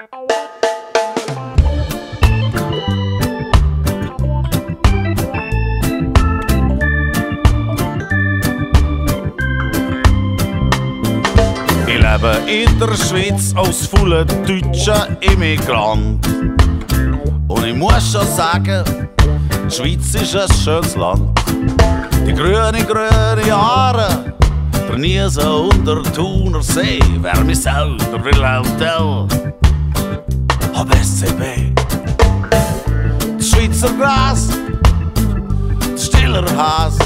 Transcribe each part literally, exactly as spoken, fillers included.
Ich lebe in der Schweiz als fauler deutscher Immigrant. Und ich muss schon sagen, die Schweiz ist ein schönes Land. Die grüne, grüne Haare, der Niesen unter Thuner See, wär mich selber will Hotel, hab S C B. Das Schweizer Gras, das stiller Hass,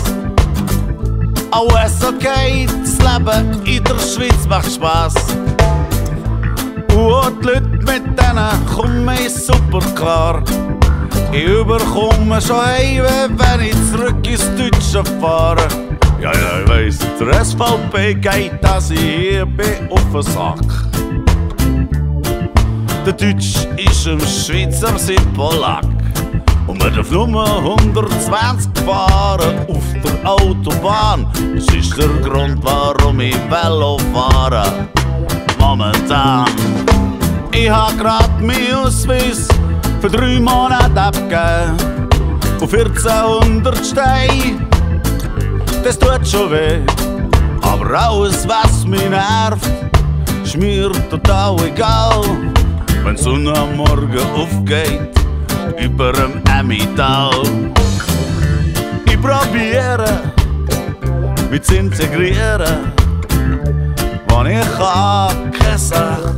alles okay, das Leben in der Schweiz macht Spass. Und die Leute mit denen komme ich super klar. Ich überkomme schon heim, wenn ich zurück ins Deutsche fahre. Ja, ja, ich weiss, der S V P geht, dass ich hier bin auf den Sack. Der Deutsch ist im Schweizer sein Polack. Und man darf nur hundertzwanzig fahren auf der Autobahn. Das ist der Grund, warum ich Velo fahre. Momentan. Ich hab grad meinen Ausweis für drei Monate abgegeben. Und vierzehnhundert Steine, das tut schon weh. Aber alles, was mich nervt, ist mir total egal. Wenn die Sonne am Morgen aufgeht, über dem Emmental. Ich probiere, mich zu integrieren, wann ich kann, keine Sache.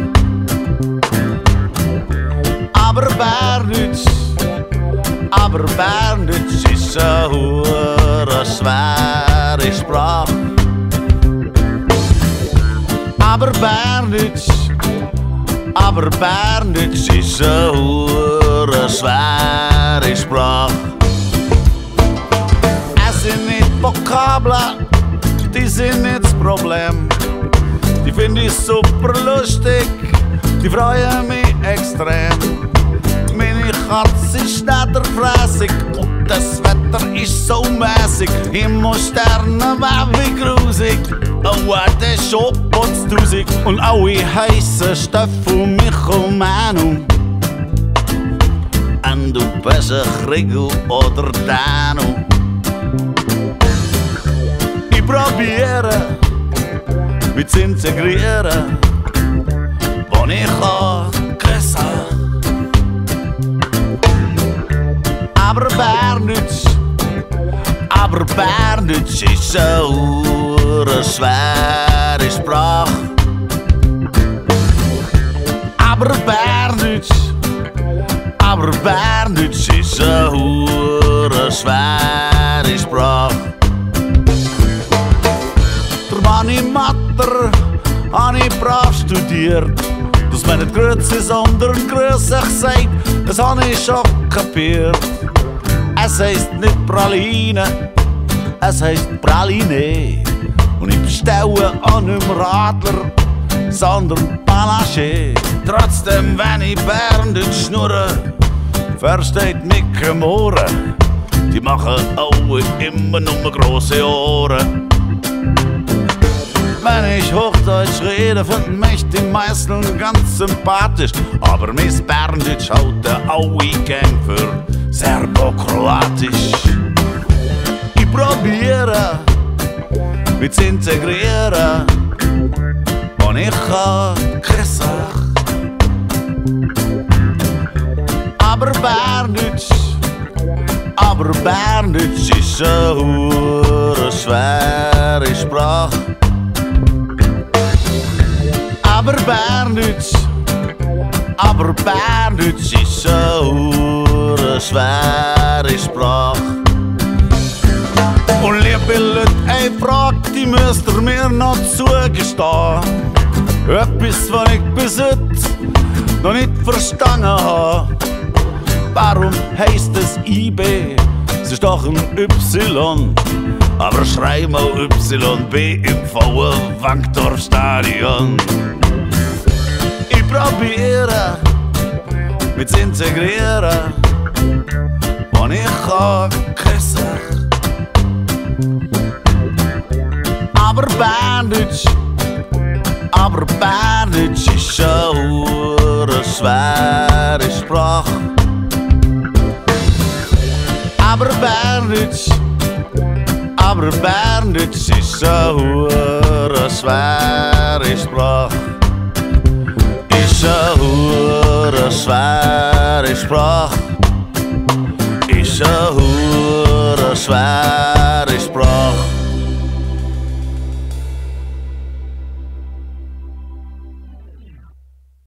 Aber Berndeutsch, aber Berndeutsch ist eine hure schwere Sprache. Aber Berndeutsch, aber Berndeutsch ist eine hure schwere Sprache. Es sind nicht Vokabeln, die sind nicht das Problem. Die finde ich super lustig, die freuen mich extrem. Meine Katze ist schnetterfrässig und das Wetter ist so mässig. Himmelsterne wär wie grusig, oh, der ist schon potztausig. Und alle heissen Steffel, Michel, Manu. Und du bist ein Kriegel oder Danu. Ich probiere, mich zu integrieren, wann ich kann, keine Sache. Aber Berndeutsch, aber Berndeutsch ist eine hure schwere Sprache. Aber Berndeutsch, aber Berndeutsch ist eine hure schwere Sprache. Der Mani Matter habe ich brav studiert. Dass man nicht grüezi, sondern grüßig sagt, das habe ich schon kapiert. Es heisst nicht Praline, es heisst Praline. Und ich bestelle auch nicht mehr Radler, sondern Panache. Trotzdem, wenn ich Berndeutsch schnurre, versteht mich kein Ohren. Die machen alle immer nur grosse Ohren. Wenn ich Hochdeutsch rede, finden mich die meisten ganz sympathisch. Aber Miss Berndeutsch halten alle Gang für serbokroatisch. Ich probiere, mich zu integrieren, und ich kann, keine Sache. Aber Berndeutsch, aber Berndeutsch ist eine hure schwere Sprache. Aber Berndeutsch, aber Berndeutsch ist eine hure schwere Sprache. Und liebe Leute, eine Frage, die müsst ihr mir noch zugestehen. Etwas, was ich bis heute noch nicht verstanden habe. Warum heisst es I B? Es ist doch ein Y. Aber schrei mal Y B im V W Wankdorfstadion. Ich probiere, mich zu integrieren, wann ich kann, keine Sache. Aber Berndeutsch, aber Berndeutsch ist eine hure schwere Sprache. Aber Berndeutsch, aber Berndeutsch ist eine hure schwere Sprache. Ist eine hure schwere Sprache.